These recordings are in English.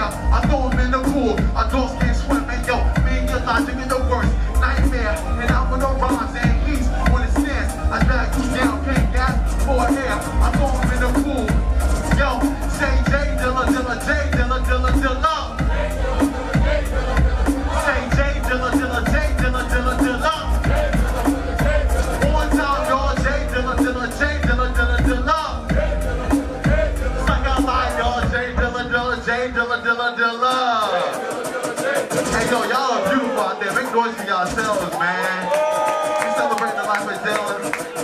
nightmare. I throw him in the pool. Adults can't swim, and yo, me and your logic is the worst nightmare. And I'm with no rhymes and he's on the stairs. I drag you down, can't gas for hair. I throw him in the pool. Yo, say J Dilla, Dilla, J Dilla, Dilla, Dilla. Say J Dilla, Dilla, J Dilla, Dilla, Dilla. One time, y'all, J Dilla, Dilla, J Dilla, Dilla, Dilla. Suck out line, y'all, J Dilla, Dilla, J Dilla, Dilla, Dilla. Hey, yo, y'all are beautiful out there. Make noise for yourselves, man. We celebrate the life of Dylan.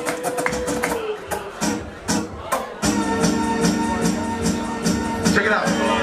Check it out.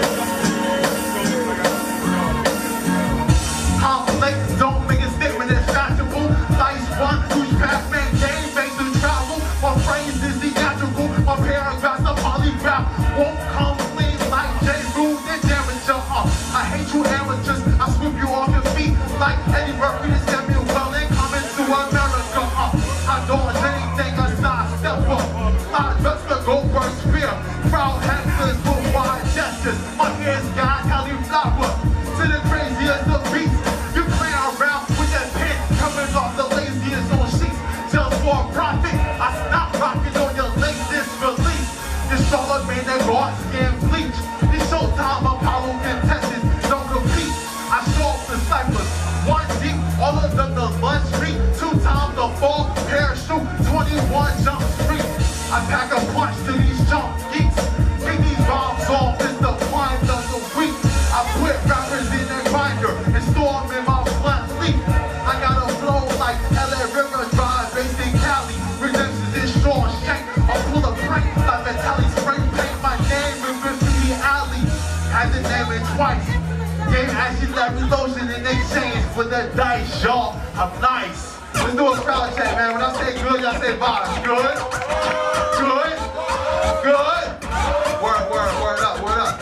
Conflict, don't make a statement that's fashionable. Life's one, who's past man, game, based on travel. My phrase is theatrical, my paragraphs are polygraph. Won't come clean like J. Rule and Derringer. I hate you amateurs, I sweep you off your feet like Eddie Murphy and Samuel Welling coming to America. I dodge anything I sidestep up. I dress the Goldberg spear, proud handlers with wide gestures. My hair's got cauliflower to the craziest of beats. You play around with that pen coming off the laziest on sheets. Just for a profit, I stop rocking on your latest release. This Charlemagne that God skin bleach. This Showtime Apollo contestants don't compete. I show up the ciphers, one deep, all of them the lunch street. 2 times the fall, parachute, 21 jump street. I pack a punch to these jump geeks. Get these bombs off, it's the one of the week. I put rappers in a grinder and storm in my flat sleep. I got a flow like LA River Drive, based in Cali. Redemption is Sean Shank. I'll pull a prank like Vitaly spray paint my name in Graffiti Alley. Had to name it twice. Gave Ashley Larry lotion in exchange for the dice, y'all. I'm nice. Let's do a crowd check, man. When I say good, y'all say vibes. Good? Good? Good? Word, word, word up, word up.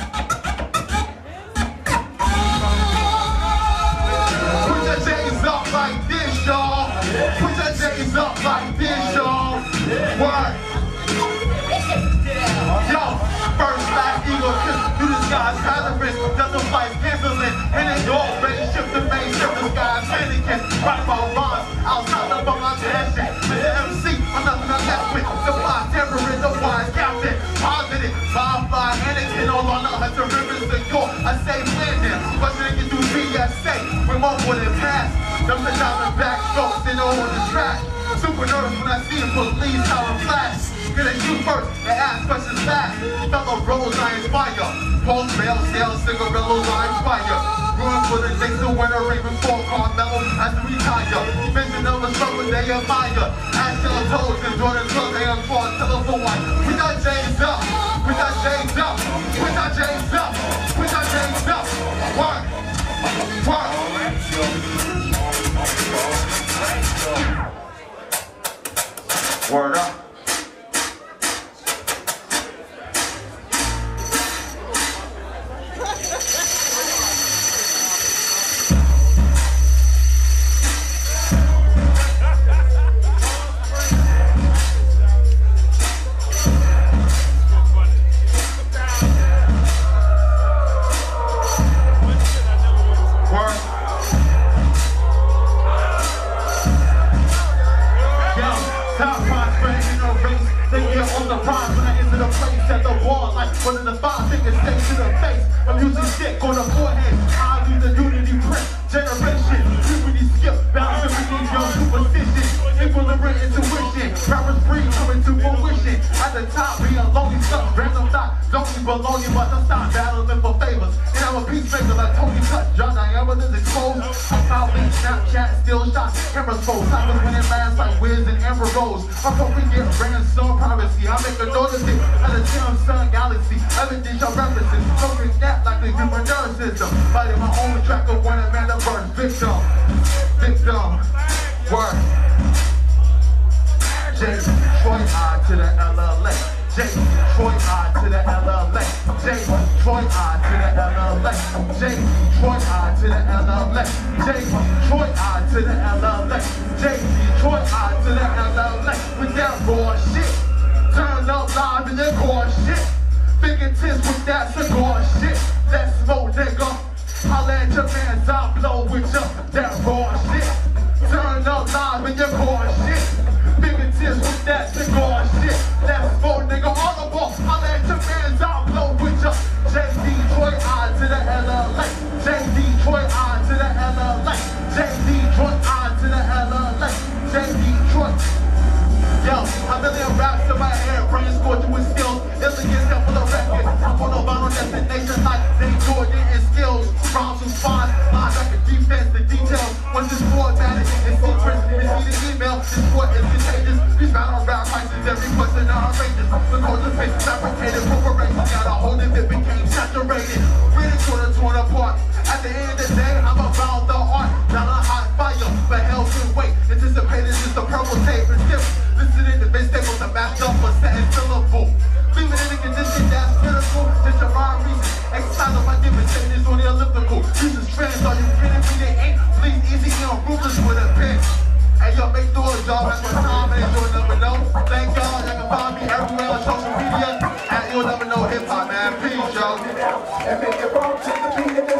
Put your J's up like this, y'all. Put your J's up like this, y'all. Word. Yo, first black eagle kiss through the skies, Paris, doesn't fight canceling, and they all ready shift the main shift the skies, mannequins, rock my rhymes, outside of my passion. The MC, I'm nothing to mess with, the fly terrorist, the wise captain, positive, fly, Anakin, all on the Hunter Rivers to go. I say landing, but they can do PSA, remote with it pass, them the diamond back strokes in all the track. Super nervous when I see a police siren flash. Gonna shoot first and ask questions fast. Fellow bros I inspire. Post bail, sales, cigarillos I inspire. Ruin for the Knicks to win a ring before Carmelo has to retire. Vision of a struggle they admire. Ask your toes and Jordan Club they unfall telephone white. We got James up. We got James up. We got James up. We got James up. Work. Work. Word up. One of the 5 fingers straight to the face. I'm using stick on the forehead. I use the unity print. Generation, puberty skip, balancing with your superstition. Equilibrium intuition. Rappers breed coming to fruition. At the top, being lonely stuff. Random thought, don't be baloney, but don't stop battling for favors. And I'm a peacemaker like Tony Cut. John Diameter's exposed. I'm probably Snapchat, still shots, cameras full. Time was winning last like Wiz and Amber Rose. I'm probably get ransom privacy. I make a notice it at a Tim Sun Galaxy. Evidence your references. Smoking snap like the human nervous system. Fighting my own track of when a man that burns. Victim. Victim. Word. J. Troy I to the LLA. J. Troy I to the LLA. J. Troy I to the LLA. J. Troy I to the LLA. J. Troy I to the LLA. J. Troy I to the LLA. With that raw shit. Turn up live in the core shit. Fingertips with that cigar shit. That smoke, nigga. Holla at your mans, I'll blow with ya. That raw shit. Turn up live in your core shit. Fingertips with that cigar shit. That smoke, nigga. All the ball. Holla at your mans, I'll blow with ya. J.D. Troy, I to the LLA. J.D. Troy, I to the LLA. J.D. Troy, I to the LLA. J.D. Troy. Yo, a million raps in my head, brain scorching with skills. Illegant full of records. I'm on a vinyl destination like they Jordan and skills. Rhymes and fine, linebacker defense, the details. Once it's formatted, it's secret. It's the email, it's what is contagious. These battle rap prices, every question are outrageous. The culture face fabricated, corporations got a hold of it, became saturated. Really torn apart. At the end of the day, I'm about the art. Not a hot fire, but hell can wait. Anticipated just a purple tape and tip. Listening to bitch staples to match up a sentence syllable. Leaving in a condition that's critical. Just a rhyme reason. Exercise of my demonstration is on the elliptical. These is trends, are you kidding me? They ain't please easy and ruthless with a pen. Hey yo, make doors, y'all. That's my time and you'll never know. Thank y'all. Y'all can find me everywhere on social media at You'll Never Know Hip Hop, man. Peace, y'all.